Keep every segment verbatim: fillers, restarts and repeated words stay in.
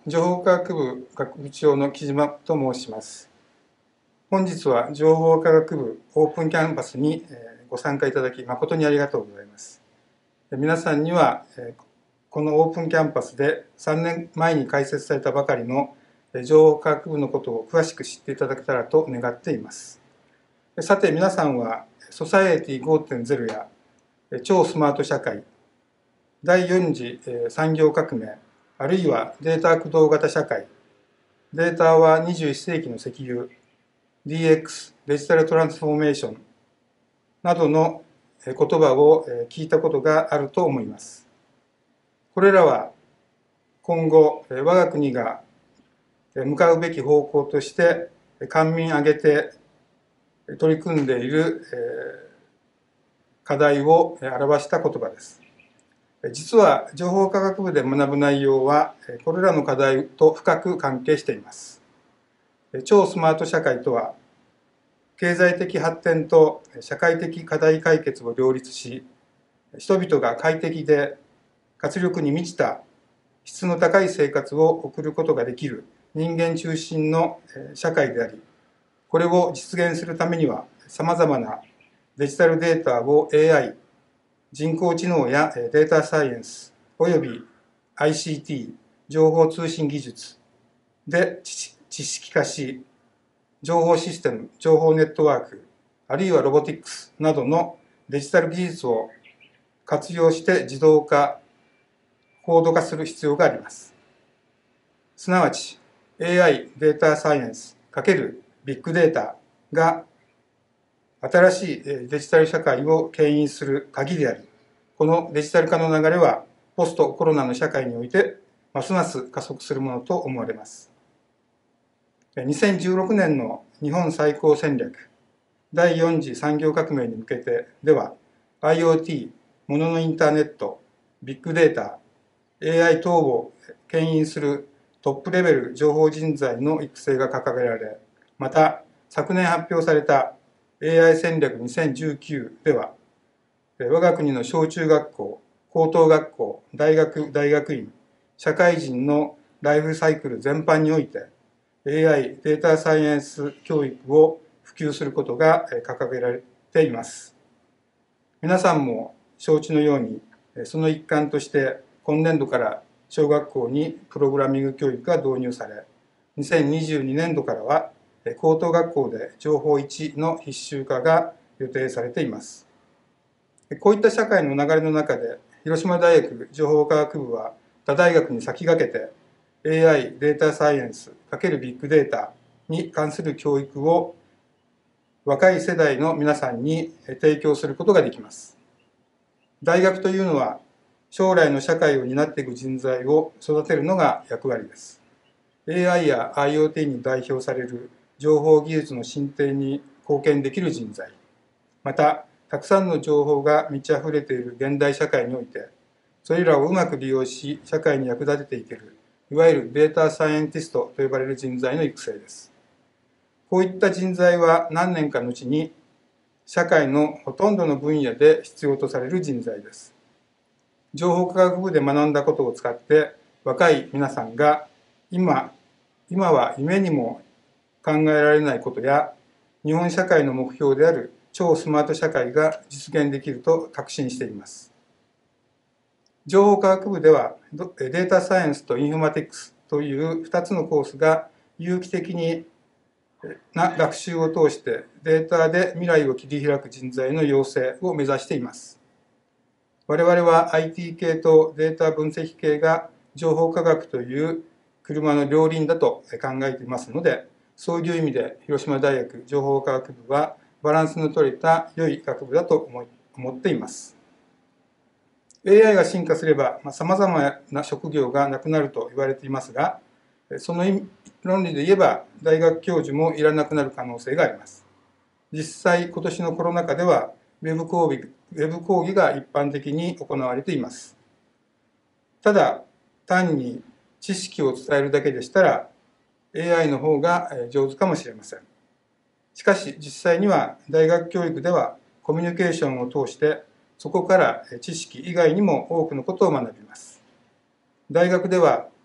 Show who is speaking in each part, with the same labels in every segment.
Speaker 1: 情報科学部学部長の木島と申します。本日は情報科学部オープンキャンパスにご参加いただき誠にありがとうございます。皆さんにはこのオープンキャンパスでさんねんまえに開設されたばかりの情報科学部のことを詳しく知っていただけたらと願っています。さて皆さんはソサエティ ごてんゼロ や超スマート社会、だいよん次産業革命、あるいはデータ駆動型社会、データはにじゅういっ世紀の石油、ディーエックス、デジタルトランスフォーメーションなどの言葉を聞いたことがあると思います。これらは今後、我が国が向かうべき方向として官民挙げて取り組んでいる課題を表した言葉です。実は情報科学部で学ぶ内容はこれらの課題と深く関係しています。超スマート社会とは、経済的発展と社会的課題解決を両立し、人々が快適で活力に満ちた質の高い生活を送ることができる人間中心の社会であり、これを実現するためにはさまざまなデジタルデータを エーアイ、人工知能やデータサイエンスおよび アイシーティー、情報通信技術で知識化し、情報システム、情報ネットワーク、あるいはロボティクスなどのデジタル技術を活用して自動化、高度化する必要があります。すなわち、エーアイ、データサイエンス×ビッグデータが新しいデジタル社会を牽引する鍵であり、このデジタル化の流れはポストコロナの社会においてますます加速するものと思われます。にせんじゅうろくねんの日本再興戦略、だいよん次産業革命に向けてでは、アイオーティー、もののインターネット、ビッグデータ、エーアイ 等を牽引するトップレベル情報人材の育成が掲げられ、また昨年発表された エーアイ 戦略にせんじゅうきゅうでは、我が国の小中学校、高等学校、大学、大学院、社会人のライフサイクル全般において、エーアイ、データサイエンス教育を普及することが掲げられています。皆さんも承知のように、その一環として今年度から小学校にプログラミング教育が導入され、にせんにじゅうにねん度からは高等学校で情報いちの必修化が予定されています。こういった社会の流れの中で、広島大学情報科学部は他大学に先駆けて、エーアイ、データサイエンス×ビッグデータに関する教育を若い世代の皆さんに提供することができます。大学というのは将来の社会を担っていく人材を育てるのが役割です。エーアイ や アイオーティー に代表される情報技術の進展に貢献できる人材、またたくさんの情報が満ち溢れている現代社会において、それらをうまく利用し社会に役立てていける、いわゆるデータサイエンティストと呼ばれる人材の育成です。こういった人材は何年か後に社会のほとんどの分野で必要とされる人材です。情報科学部で学んだことを使って若い皆さんが今、今は夢にも考えられないことや日本社会の目標である超スマート社会が実現できると確信しています。情報科学部ではデータサイエンスとインフォマティクスというふたつのコースが有機的にな学習を通してデータで未来を切り開く人材の養成を目指しています。我々は アイティー 系とデータ分析系が情報科学という車の両輪だと考えていますので、そういう意味で広島大学情報科学部はバランスの取れた良い学部だと思っています。エーアイ が進化すればさまざまな職業がなくなると言われていますが、その論理で言えば大学教授もいらなくなる可能性があります。実際今年のコロナ禍ではウェブ講義、ウェブ講義が一般的に行われています。ただ単に知識を伝えるだけでしたら エーアイ の方が上手かもしれません。しかし実際には大学教育ではコミュニケーションを通してそこから知識以外にも多くのことを学びます。大学では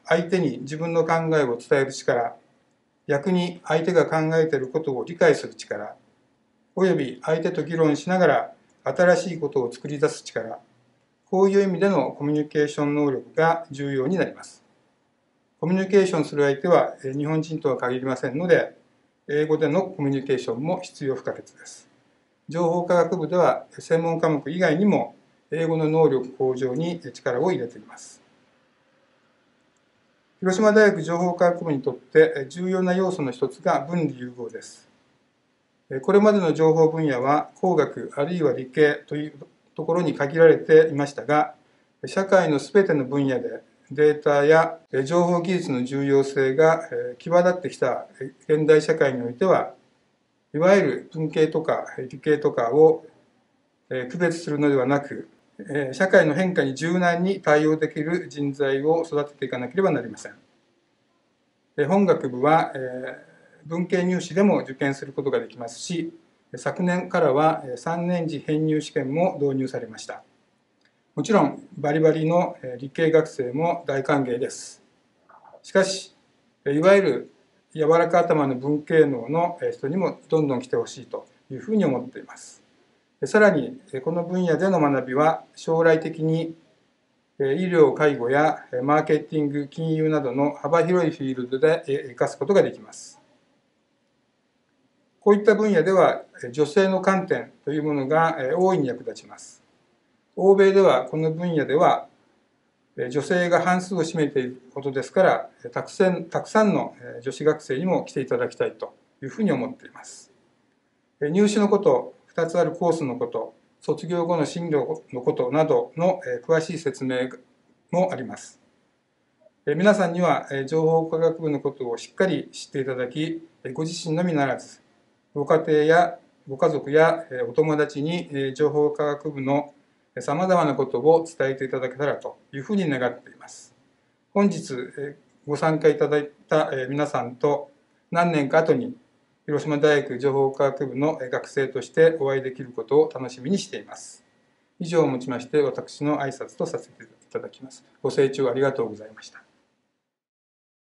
Speaker 1: 相手に自分の考えを伝える力、逆に相手が考えていることを理解する力、および相手と議論しながら新しいことを作り出す力、こういう意味でのコミュニケーション能力が重要になります。コミュニケーションする相手は日本人とは限りませんので、英語でのコミュニケーションも必要不可欠です。情報科学部では専門科目以外にも英語の能力向上に力を入れています。広島大学情報科学部にとって重要な要素の一つが文理融合です。これまでの情報分野は工学あるいは理系というところに限られていましたが、社会のすべての分野でデータや情報技術の重要性が際立ってきた現代社会においては、いわゆる文系とか理系とかを区別するのではなく、社会の変化に柔軟に対応できる人材を育てていかなければなりません。本学部は文系入試でも受験することができますし、昨年からはさんねん次編入試験も導入されました。もちろんバリバリの理系学生も大歓迎です。しかし、いわゆる柔らか頭の文系能の人にもどんどん来てほしいというふうに思っています。さらに、この分野での学びは将来的に医療・介護やマーケティング・金融などの幅広いフィールドで生かすことができます。こういった分野では女性の観点というものが大いに役立ちます。欧米ではこの分野では女性が半数を占めていることですから、たくさん、たくさんの女子学生にも来ていただきたいというふうに思っています。入試のこと、ふたつあるコースのこと、卒業後の進路のことなどの詳しい説明もあります。皆さんには情報科学部のことをしっかり知っていただき、ご自身のみならず、ご家庭やご家族やお友達に情報科学部のさまざまなことを伝えていただけたらというふうに願っています。本日ご参加いただいた皆さんと何年か後に広島大学情報科学部の学生としてお会いできることを楽しみにしています。以上をもちまして私の挨拶とさせていただきます。ご清聴ありがとうございました。